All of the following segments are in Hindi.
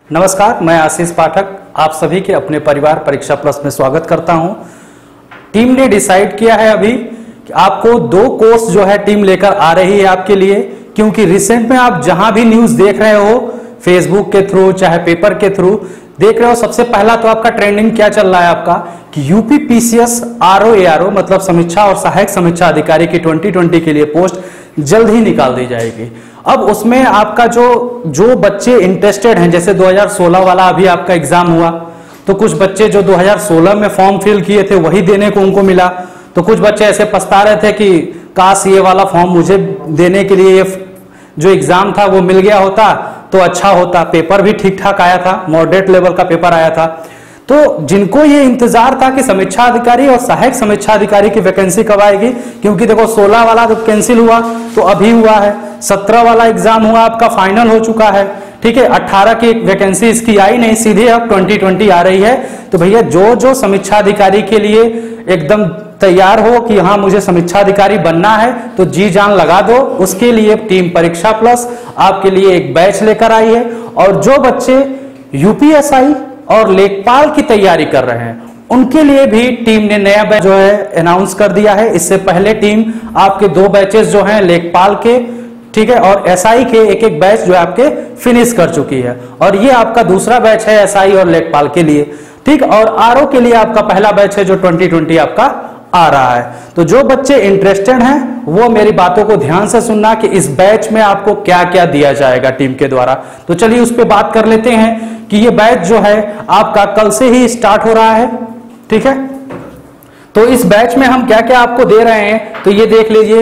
नमस्कार, मैं आशीष पाठक आप सभी के अपने परिवार परीक्षा प्लस में स्वागत करता हूं। टीम ने डिसाइड किया है अभी कि आपको 2 कोर्स जो है टीम लेकर आ रही है आपके लिए, क्योंकि रिसेंट में आप जहां भी न्यूज देख रहे हो, फेसबुक के थ्रू चाहे पेपर के थ्रू देख रहे हो, सबसे पहला तो आपका ट्रेंडिंग क्या चल रहा है आपका कि यूपी पीसीएस आरओ मतलब समीक्षा और सहायक समीक्षा अधिकारी की 2020 के लिए पोस्ट जल्द ही निकाल दी जाएगी। अब उसमें आपका जो बच्चे इंटरेस्टेड हैं, जैसे 2016 वाला अभी आपका एग्जाम हुआ, तो कुछ बच्चे जो 2016 में फॉर्म फिल किए थे वही देने को उनको मिला, तो कुछ बच्चे ऐसे पछता रहे थे कि काश ये वाला फॉर्म मुझे देने के लिए जो एग्जाम था वो मिल गया होता तो अच्छा होता। पेपर भी ठीक ठाक आया था, मॉडरेट लेवल का पेपर आया था। तो जिनको ये इंतजार था कि समीक्षा अधिकारी और सहायक समीक्षा अधिकारी की वैकेंसी कब आएगी, क्योंकि देखो 16 वाला तो कैंसिल हुआ तो अभी हुआ है, 17 वाला एग्जाम हुआ आपका फाइनल हो चुका है, ठीक है। 18 की वैकेंसी इसकी आई नहीं, सीधे अब 2020 आ रही है। तो भैया जो समीक्षा अधिकारी के लिए एकदम तैयार हो कि हाँ मुझे समीक्षा अधिकारी बनना है, तो जी जान लगा दो। उसके लिए टीम परीक्षा प्लस आपके लिए एक बैच लेकर आई है। और जो बच्चे यूपीएसआई और लेखपाल की तैयारी कर रहे हैं उनके लिए भी टीम ने नया बैच जो है अनाउंस कर दिया है। इससे पहले टीम आपके 2 बैचेस जो हैं लेखपाल के, ठीक है, और एसआई के एक बैच जो है आपके फिनिश कर चुकी है, और ये आपका दूसरा बैच है एसआई और लेखपाल के लिए, ठीक। और आरओ के लिए आपका पहला बैच है जो 2020 आपका आ रहा है। तो जो बच्चे इंटरेस्टेड हैं वो मेरी बातों को ध्यान से सुनना कि इस बैच में आपको क्या क्या दिया जाएगा टीम के द्वारा। तो चलिए उस पर बात कर लेते हैं कि ये बैच जो है आपका कल से ही स्टार्ट हो रहा है, ठीक है। तो इस बैच में हम क्या क्या आपको दे रहे हैं तो ये देख लीजिए।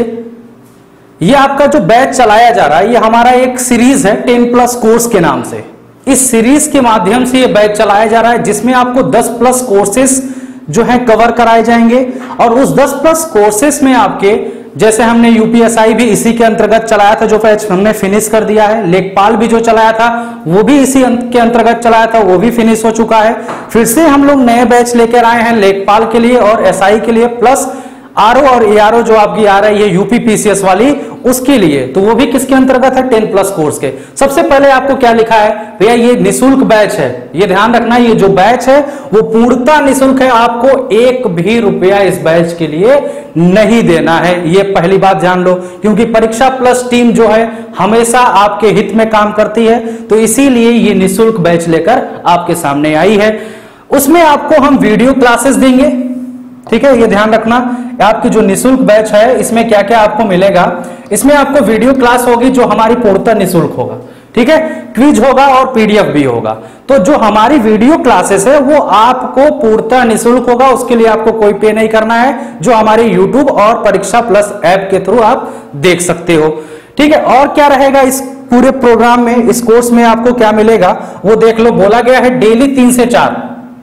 ये आपका जो बैच चलाया जा रहा है ये हमारा एक सीरीज है 10+ कोर्स के नाम से। इस सीरीज के माध्यम से ये बैच चलाया जा रहा है जिसमें आपको 10+ कोर्सेस जो है कवर कराए जाएंगे। और उस 10+ कोर्सेस में आपके, जैसे हमने यूपीएसआई भी इसी के अंतर्गत चलाया था, जो बैच हमने फिनिश कर दिया है। लेखपाल भी जो चलाया था वो भी इसी के अंतर्गत चलाया था, वो भी फिनिश हो चुका है। फिर से हम लोग नए बैच लेकर आए हैं लेखपाल के लिए और एसआई के लिए, प्लस आरओ और एआरओ जो आपकी आ रही है यूपी पीसीएस वाली उसके लिए। तो वो भी किसके अंतर्गत है? 10+ कोर्स के। सबसे पहले आपको क्या लिखा है भैया, ये निःशुल्क बैच है। ये ध्यान रखना, ये जो बैच है वो पूर्णतः निःशुल्क है। आपको 1 भी रुपया इस बैच के लिए नहीं देना है, ये पहली बात जान लो। क्योंकि परीक्षा प्लस टीम जो है हमेशा आपके हित में काम करती है, तो इसीलिए ये निःशुल्क बैच लेकर आपके सामने आई है। उसमें आपको हम वीडियो क्लासेस देंगे, ठीक है, ये ध्यान रखना। आपकी जो निःशुल्क बैच है इसमें क्या क्या आपको मिलेगा, इसमें आपको वीडियो क्लास होगी जो हमारी पूर्णतः निःशुल्क होगा, ठीक है। क्विज होगा और पीडीएफ भी होगा। तो जो हमारी वीडियो क्लासेस है वो आपको पूर्णतः निःशुल्क होगा, उसके लिए आपको कोई पे नहीं करना है, जो हमारे यूट्यूब और परीक्षा प्लस ऐप के थ्रू आप देख सकते हो, ठीक है। और क्या रहेगा इस पूरे प्रोग्राम में, इस कोर्स में आपको क्या मिलेगा वो देख लो। बोला गया है डेली 3 से 4,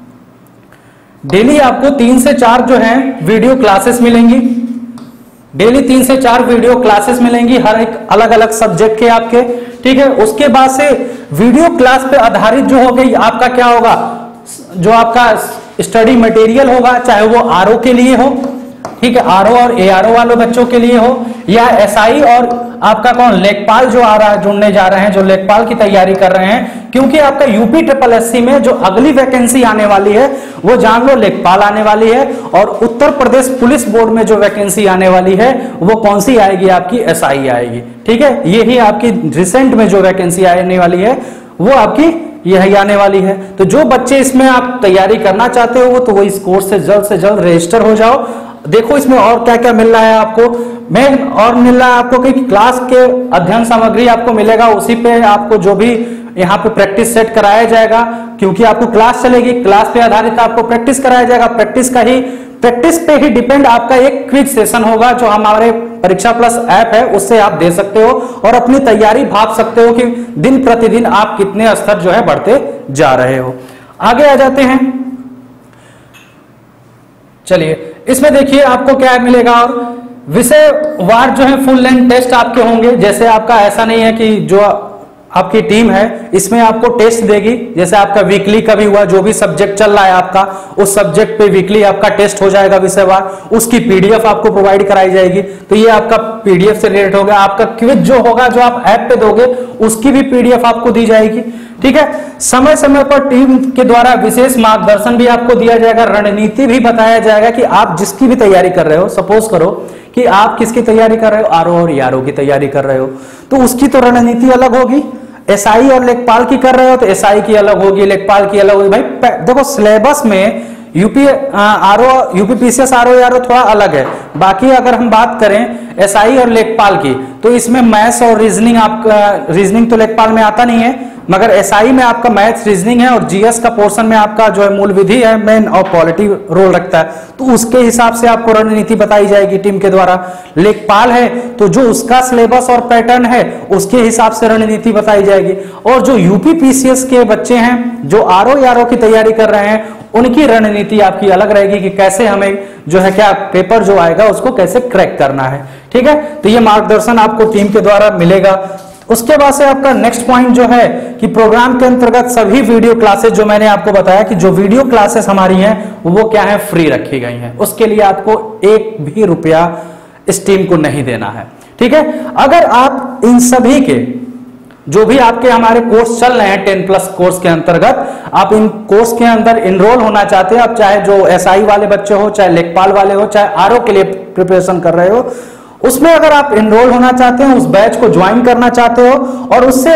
डेली आपको 3 से 4 जो है वीडियो क्लासेस मिलेंगी। डेली 3 से 4 वीडियो क्लासेस मिलेंगी, हर एक अलग अलग सब्जेक्ट के आपके, ठीक है। उसके बाद से वीडियो क्लास पे आधारित जो हो गई आपका क्या होगा, जो आपका स्टडी मटेरियल होगा, चाहे वो आरओ के लिए हो, ठीक है, आरओ और एआरओ वाले बच्चों के लिए हो, या एसआई और आपका कौन लेखपाल जो आ रहा है, जुड़ने जा रहे हैं, जो लेखपाल की तैयारी कर रहे हैं। क्योंकि आपका यूपी SSSC में जो अगली वैकेंसी आने वाली है वो जान लो लेखपाल आने वाली है। और उत्तर प्रदेश पुलिस बोर्ड में जो वैकेंसी आने वाली है वो कौन सी आएगी, आपकी एसआई आएगी, ठीक है। यही आपकी रिसेंट में जो वैकेंसी आने वाली है वो आपकी यही आने वाली है। तो जो बच्चे इसमें आप तैयारी करना चाहते हो तो वो इस कोर्स से जल्द रजिस्टर हो जाओ। देखो इसमें और क्या क्या मिल रहा है आपको, और मिल रहा है आपको कि क्लास के अध्ययन सामग्री आपको मिलेगा, उसी पे आपको जो भी यहाँ पे प्रैक्टिस सेट कराया जाएगा। क्योंकि आपको क्लास चलेगी, क्लास पे आधारित आपको प्रैक्टिस कराया जाएगा। प्रैक्टिस पे ही डिपेंड आपका एक क्विज सेशन होगा जो हमारे परीक्षा प्लस ऐप है उससे आप दे सकते हो और अपनी तैयारी भाप सकते हो कि दिन प्रतिदिन आप कितने स्तर जो है बढ़ते जा रहे हो। आगे आ जाते हैं, चलिए इसमें देखिए आपको क्या मिलेगा। और विषय वार जो है फुल लेंथ टेस्ट आपके होंगे। जैसे आपका ऐसा नहीं है कि जो आपकी टीम है, इसमें आपको टेस्ट देगी। जैसे आपका वीकली का भी हुआ, जो भी सब्जेक्ट चल रहा है आपका, उस सब्जेक्ट पे वीकली आपका टेस्ट हो जाएगा विषयवार, उसकी पीडीएफ आपको प्रोवाइड कराई जाएगी। तो ये आपका पीडीएफ से रिलेटेड हो गया। आपका क्विज जो होगा, जो आप ऐप पे दोगे, उसकी भी पीडीएफ आपको दी जाएगी। ठीक है, समय समय पर टीम के द्वारा विशेष मार्गदर्शन भी आपको दिया जाएगा, रणनीति भी बताया जाएगा कि आप जिसकी भी तैयारी कर रहे हो, सपोज करो कि आप किसकी तैयारी कर रहे हो, आरओ और यारो की तैयारी कर रहे हो, तो उसकी तो रणनीति अलग होगी। एसआई और लेखपाल की कर रहे हो तो एसआई की अलग होगी, लेखपाल की अलग होगी। भाई देखो, सिलेबस में UP RO, UP PCS RO यारो थोड़ा अलग है। बाकी अगर हम बात करें एसआई और लेखपाल की, तो इसमें मैथ्स और रीजनिंग, आपका रीजनिंग तो लेखपाल में आता नहीं है, मगर एसआई में आपका मैथ्स रीजनिंग है, और जीएस का पोर्शन में आपका जो है मूल विधि है मेन, और पॉलिटी रोल रखता है। तो उसके हिसाब से आपको रणनीति बताई जाएगी टीम के द्वारा। लेखपाल है तो जो उसका सिलेबस और पैटर्न है उसके हिसाब से रणनीति बताई जाएगी। और जो यूपी पीसीएस के बच्चे हैं, जो आरओ यारो की तैयारी कर रहे हैं, उनकी रणनीति आपकी अलग रहेगी कि कैसे हमें जो है क्या पेपर जो आएगा उसको कैसे क्रैक करना है। ठीक है, तो ये मार्गदर्शन आपको टीम के द्वारा मिलेगा। उसके बाद से आपका नेक्स्ट पॉइंट जो है कि प्रोग्राम के अंतर्गत सभी वीडियो क्लासेस, जो मैंने आपको बताया कि जो वीडियो क्लासेस हमारी हैं वो क्या है, फ्री रखी गई हैं। उसके लिए आपको एक भी रुपया इस टीम को नहीं देना है। ठीक है, अगर आप इन सभी के जो भी आपके हमारे कोर्स चल रहे हैं 10+ कोर्स के अंतर्गत, आप इन कोर्स के अंदर इनरोल होना चाहते हैं, आप चाहे जो एसआई वाले बच्चे हो, चाहे लेखपाल वाले हो, चाहे आरओ के लिए प्रिपरेशन कर रहे हो, उसमें अगर आप इनरोल होना चाहते हैं, उस बैच को ज्वाइन करना चाहते हो, और उससे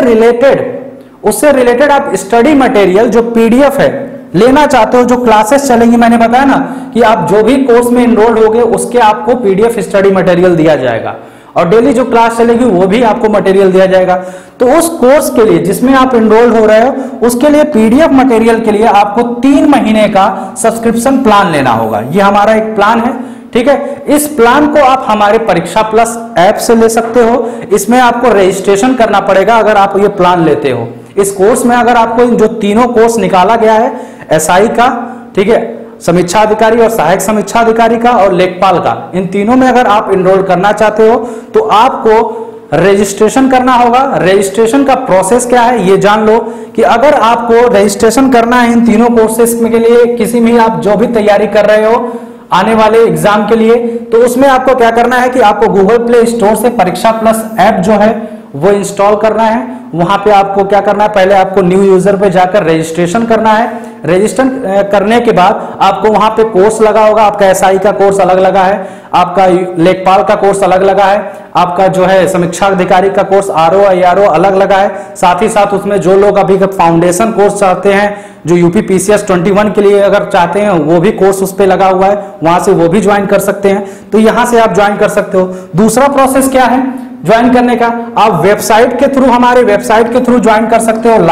रिलेटेड आप स्टडी मटेरियल जो पीडीएफ है लेना चाहते हो, जो क्लासेस चलेंगी, मैंने बताया ना कि आप जो भी कोर्स में इनरोल होगे उसके आपको पीडीएफ स्टडी मटेरियल दिया जाएगा, और डेली जो क्लास चलेगी वो भी आपको मटेरियल दिया जाएगा। तो उस कोर्स के लिए जिसमें आप इनरोल हो रहे हो, उसके लिए पीडीएफ मटेरियल के लिए आपको 3 महीने का सब्सक्रिप्शन प्लान लेना होगा। ये हमारा एक प्लान है। ठीक है, इस प्लान को आप हमारे परीक्षा प्लस ऐप से ले सकते हो। इसमें आपको रजिस्ट्रेशन करना पड़ेगा अगर आप ये प्लान लेते हो। इस कोर्स में अगर आपको जो तीनों कोर्स निकाला गया है, एसआई का, ठीक है, समीक्षा अधिकारी और सहायक समीक्षा अधिकारी का, और लेखपाल का, इन तीनों में अगर आप इनरोल करना चाहते हो तो आपको रजिस्ट्रेशन करना होगा। रजिस्ट्रेशन का प्रोसेस क्या है ये जान लो कि अगर आपको रजिस्ट्रेशन करना है इन तीनों कोर्सेस के लिए, किसी भी आप जो भी तैयारी कर रहे हो आने वाले एग्जाम के लिए, तो उसमें आपको क्या करना है कि आपको गूगल प्ले स्टोर से परीक्षा प्लस ऐप जो है वो इंस्टॉल करना है। वहां पे आपको क्या करना है, पहले आपको न्यू यूजर पे जाकर रजिस्ट्रेशन करना है। रजिस्टर करने के बाद आपको वहां पे कोर्स लगा होगा। आपका एसआई का कोर्स अलग लगा है, आपका लेखपाल का कोर्स अलग लगा है, आपका जो है समीक्षा अधिकारी का कोर्स आरओ आरओ अलग लगा है। साथ ही साथ उसमें जो लोग अभी फाउंडेशन कोर्स चाहते हैं, जो यूपी पीसीएस 21 के लिए अगर चाहते हैं, वो भी कोर्स उस पर लगा हुआ है, वहां से वो भी ज्वाइन कर सकते हैं। तो यहां से आप ज्वाइन कर सकते हो। दूसरा प्रोसेस क्या है ज्वाइन करने का, आप वेबसाइट के थ्रू, हमारे वेबसाइट के थ्रू ज्वाइन कर सकते हो,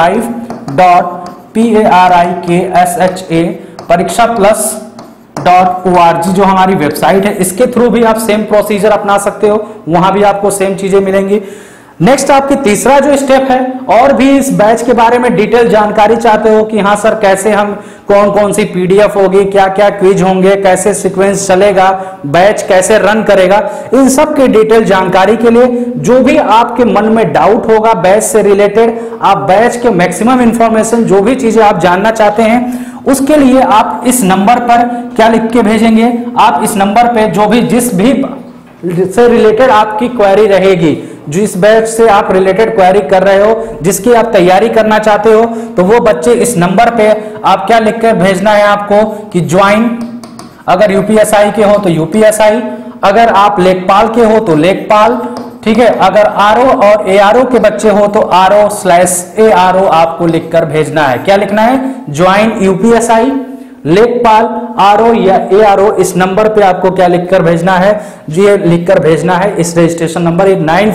live.pariksa परीक्षा plus.org जो हमारी वेबसाइट है, इसके थ्रू भी आप सेम प्रोसीजर अपना सकते हो। वहां भी आपको सेम चीजें मिलेंगी। नेक्स्ट आपकी तीसरा जो स्टेप है, और भी इस बैच के बारे में डिटेल जानकारी चाहते हो कि हाँ सर कैसे हम, कौन कौन सी पीडीएफ होगी, क्या क्या क्विज होंगे, कैसे सीक्वेंस चलेगा, बैच कैसे रन करेगा, इन सब की डिटेल जानकारी के लिए जो भी आपके मन में डाउट होगा बैच से रिलेटेड, आप बैच के मैक्सिमम इंफॉर्मेशन जो भी चीजें आप जानना चाहते हैं, उसके लिए आप इस नंबर पर क्या लिख के भेजेंगे, आप इस नंबर पे जो भी जिस भी से रिलेटेड आपकी क्वेरी रहेगी, जिस बैच से आप रिलेटेड क्वेरी कर रहे हो, जिसकी आप तैयारी करना चाहते हो, तो वो बच्चे इस नंबर पे आप क्या लिखकर भेजना है आपको कि ज्वाइन, अगर यूपीएसआई के हो तो यूपीएसआई, अगर आप लेखपाल के हो तो लेखपाल, ठीक है, अगर आरओ और एआरओ के बच्चे हो तो RO/ARO आपको लिखकर भेजना है। क्या लिखना है, ज्वाइन यूपीएसआई, लेखपाल, आरओ या एआरओ, इस नंबर पे आपको क्या लिखकर भेजना है, ये लिखकर भेजना है इस रजिस्ट्रेशन नंबर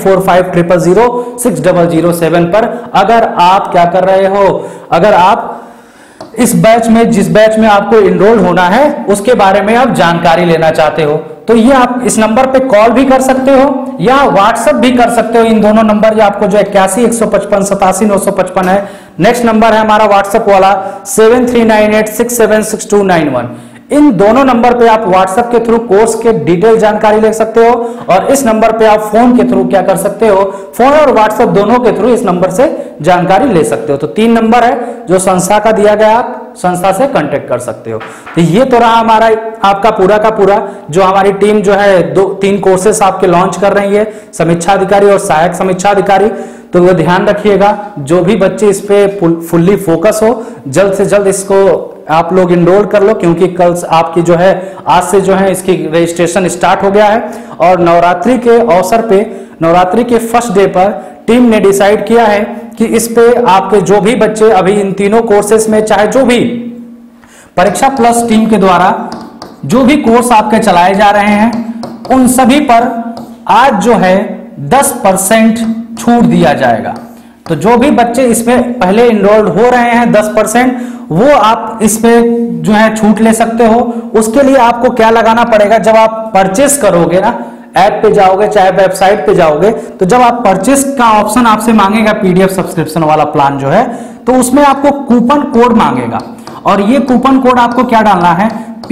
9450060007 पर। अगर आप क्या कर रहे हो, अगर आप इस बैच में, जिस बैच में आपको इनरोल होना है उसके बारे में आप जानकारी लेना चाहते हो, तो ये आप इस नंबर पे कॉल भी कर सकते हो या व्हाट्सएप भी कर सकते हो। इन दोनों नंबर जो आपको जो 8115587955 है। नेक्स्ट नंबर है हमारा व्हाट्सएप वाला 7398676291। इन दोनों नंबर पे आप व्हाट्सएप के थ्रू कोर्स के डिटेल जानकारी ले सकते हो और इस नंबर पे आप फोन के थ्रू क्या कर सकते हो, फोन और व्हाट्सएप दोनों के थ्रू इस नंबर से जानकारी ले सकते हो। तो 3 नंबर है जो संस्था का दिया गया, आप संस्था से कांटेक्ट कर सकते हो। तो ये तो रहा हमारा आपका पूरा का पूरा जो हमारी टीम जो है 2-3 कोर्सेस आपके लॉन्च कर रही है, समीक्षा अधिकारी और सहायक समीक्षा अधिकारी। तो वो ध्यान रखिएगा, जो भी बच्चे इस पे फुल्ली फोकस हो, जल्द से जल्द इसको आप लोग इनरोल कर लो, क्योंकि कल आपकी जो है आज से जो है इसकी रजिस्ट्रेशन स्टार्ट हो गया है। और नवरात्रि के अवसर पे, नवरात्रि के फर्स्ट डे पर टीम ने डिसाइड किया है कि इस पे आपके जो भी बच्चे अभी इन तीनों कोर्सेस में, चाहे जो भी परीक्षा प्लस टीम के द्वारा जो भी कोर्स आपके चलाए जा रहे हैं, उन सभी पर आज जो है 10% छूट दिया जाएगा। तो जो भी बच्चे इसमें पहले इनरोल्ड हो रहे हैं 10%, वो आप इस पे जो है छूट ले सकते हो। उसके लिए आपको क्या लगाना पड़ेगा, जब आप परचेस करोगे ना, ऐप पे जाओगे चाहे वेबसाइट पे जाओगे, तो जब आप परचेस का ऑप्शन आपसे मांगेगा पीडीएफ सब्सक्रिप्शन वाला प्लान जो है, तो उसमें आपको कूपन कोड मांगेगा और ये कूपन कोड आपको क्या डालना है,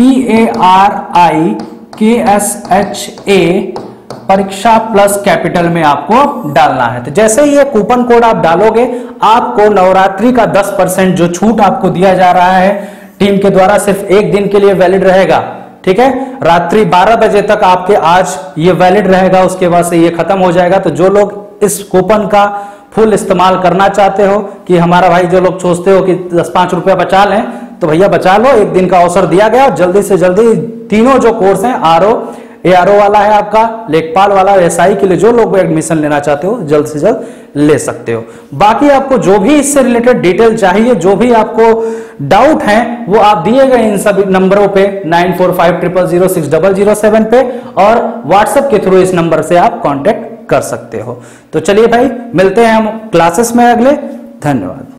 PARIKSHA परीक्षा प्लस कैपिटल में आपको डालना है। तो जैसे ही ये कूपन कोड आप डालोगे, आपको नवरात्रि का 10% जो छूट आपको दिया जा रहा है टीम के द्वारा, सिर्फ 1 दिन के लिए वैलिड रहेगा। ठीक है, रात्रि 12 बजे तक आपके आज ये वैलिड रहेगा, उसके बाद से ये खत्म हो जाएगा। तो जो लोग इस कूपन का फुल इस्तेमाल करना चाहते हो, कि हमारा भाई जो लोग सोचते हो कि 10-5 रुपया बचा लें, तो भैया बचा लो, 1 दिन का अवसर दिया गया। जल्दी से जल्दी तीनों जो कोर्स हैं, ARO वाला है आपका, लेखपाल वाला, SI के लिए जो लोग एडमिशन लेना चाहते हो जल्द से जल्द ले सकते हो। बाकी आपको जो भी इससे रिलेटेड डिटेल चाहिए, जो भी आपको डाउट है, वो आप दिए गए इन सभी नंबरों पे 9450060007 पे और व्हाट्सएप के थ्रू इस नंबर से आप कांटेक्ट कर सकते हो। तो चलिए भाई, मिलते हैं हम क्लासेस में अगले। धन्यवाद।